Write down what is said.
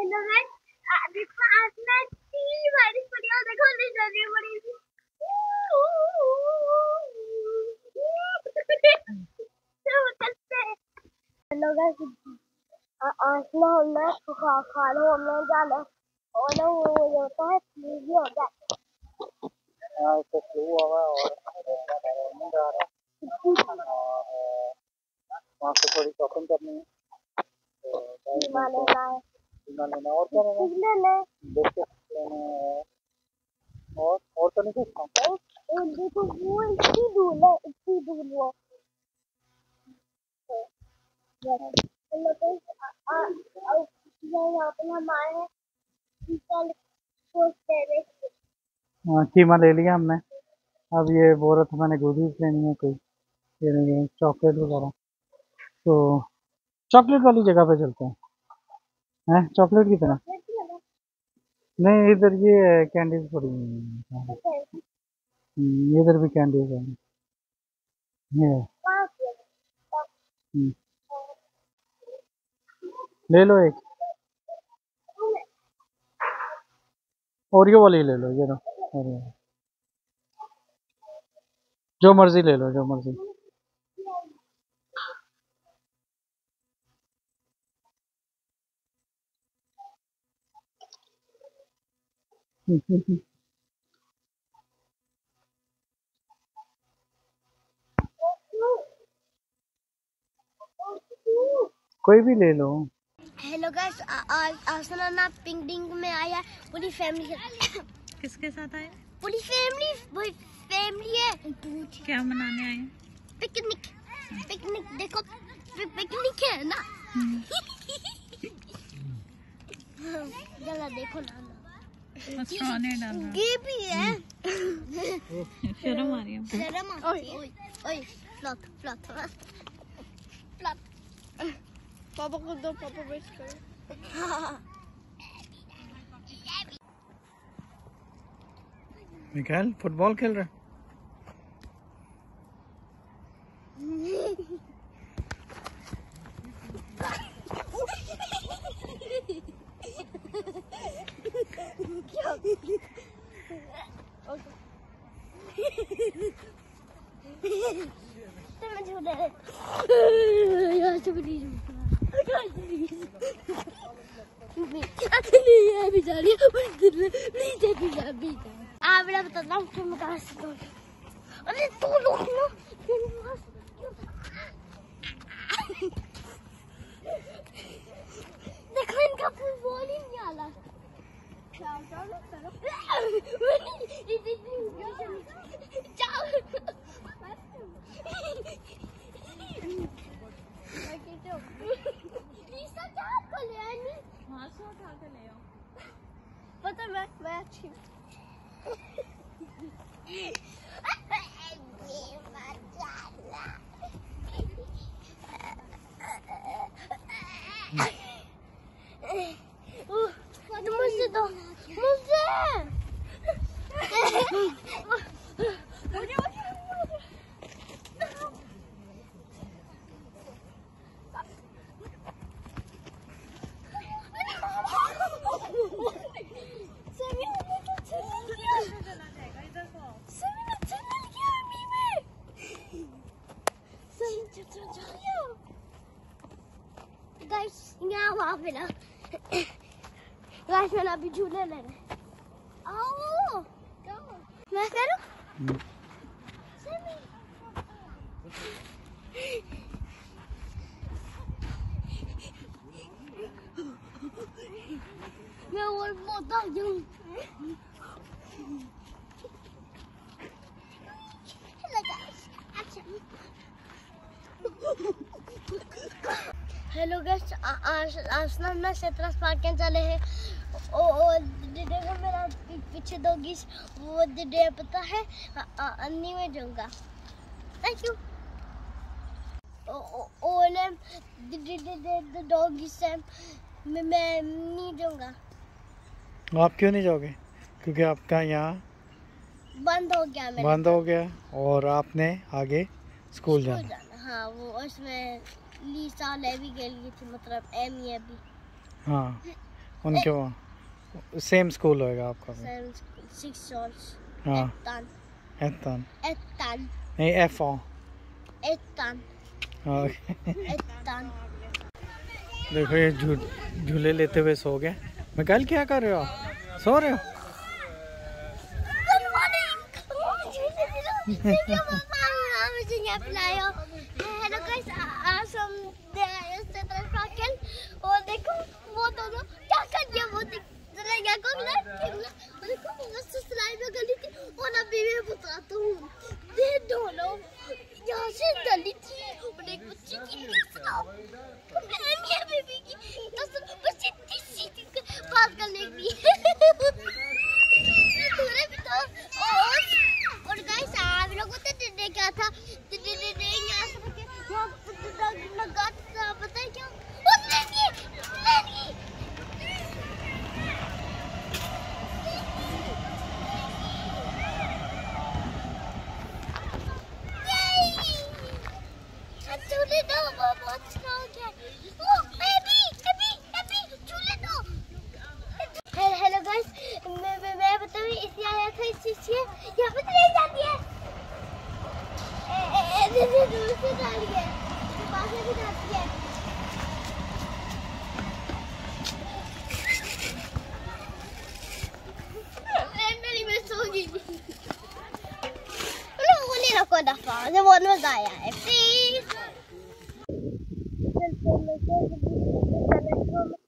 हमने खाना हमने जाना और ना वो होता है फ्लू हो गया तो फ्लू हुआ और वहाँ से थोड़ी शॉपिंग करनी है तो लेना और क्या लेना देखते लेना और तो नहीं कुछ देखो वो इतनी दूर है इतनी दूर वो यहाँ पे हम आए हैं कीमा ले लिया हमने। अब ये बोल रहा था मैंने गोलीज लेनी है कोई ये नहीं चॉकलेट वगैरह तो चॉकलेट वाली जगह पे चलते हैं चॉकलेट की तरह नहीं इधर ये कैंडीज पड़ी हुई हैं इधर भी कैंडीज है ये ले लो एक ओरियो वाली ले लो ये लो जो मर्जी ले लो जो मर्जी कोई भी ले लो। हेलो गाइस आज ना पिकनिक में आया पूरी फैमिली किसके साथ आए? पूरी फैमिली है। क्या मनाने आए? पिकनिक पिकनिक देखो पिकनिक है ना जरा देखो ना ये भी है शर्म आ रही है ओए फ्लॉट पापा को दो पापा वेट करो मिकाएल फुटबॉल खेल रहा है बताता हूँ अरे तो लोग ना देखो इनका फुटबॉल ही नहीं आला पता मैं अच्छी मुझसे दो मुझसे गाइस यहाँ वहाँ पे ना गाइस मैंने अभी झूले लेने आओ मैं करूँ मैं और मोटा हूँ हेलो गाइस आज ना मैं सेट्रस पार्क के चले हैं और देखो मेरा पीछे डॉगीज वो दे पता है अन्नी में जाऊंगा थैंक यू और डॉगीज से मैं नहीं जाऊंगा। आप क्यों नहीं जाओगे? क्योंकि आपका यहाँ बंद हो गया और आपने आगे स्कूल जाना। हाँ वो उसमें लीसा ले भी गई थी मतलब एम ये भी हाँ उनके वहाँ सेम स्कूल होएगा आपका भी। Six souls. हाँ Ettan. एतन Ettan. नहीं एफ ओ Ettan. Ettan. देखो ये झूले लेते हुए सो गए। मिकाइल क्या कर रहे हो आप? सो रहे हो? Good morning. Hello guys, और देखो वो दोनों क्या कर दिया, वो देखो मस्त स्लाइड में गली थी। और अभी मैं बताता हूँ, ये दोनों यहाँ से गली थी और एक बच्ची की बेबी की बस इतनी सीधी बात करने की दूर भी तो। और गाइस आप लोगों को तो क्या था, यहाँ से लगा था, पता है क्या? झूले दो, वो बहुत स्ट्रॉन्ग है। ओ बेबी झूले दो। हेलो गाइस, मैं बताऊँ इसलिए आया था, इसलिए यहाँ पे ट्रेन जाती है। दूर से गाड़ी है, पास में भी जाती है। मैं सो गई। लोगों को दफा मुझे बहुत मजा आया है। प्लीज